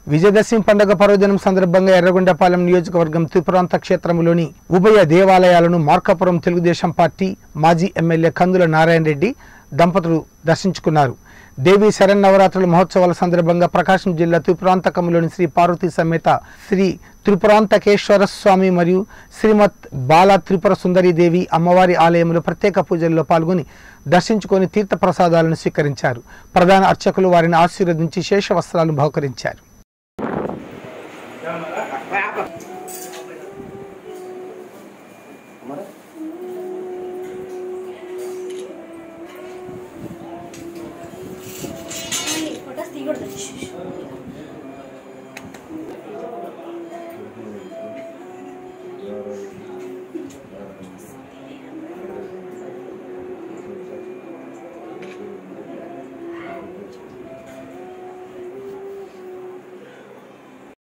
విజయదశమి పండుగ పర్వదినం సందర్భంగా ఎర్రగొండపాలెం నియోజకవర్గం త్రిపురాంత క్షేత్రంలోని ఉభయ దేవాలయాలను మార్కాపురం తెలుగుదేశం పార్టీ మాజీ ఎమ్మెల్యే కందుల నారాయణ రెడ్డి దంపతులు దర్శించుకున్నారు. దేవి శరన్నవరాత్రుల మహోత్సవాల సందర్భంగా ప్రకాశం జిల్లా త్రిపురాంతకంలోని శ్రీ పార్వతీ సమేత శ్రీ త్రిపురాంతకేశ్వర స్వామి మరియు శ్రీమత్ బాల త్రిపుర సుందరీదేవి అమ్మవారి ఆలయంలో ప్రత్యేక పూజల్లో పాల్గొని దర్శించుకొని తీర్థ ప్రసాదాలను స్వీకరించారు. ప్రధాన అర్చకులు వారిని ఆశీర్వదించి శేష వస్త్రాలను బహుకరించారు.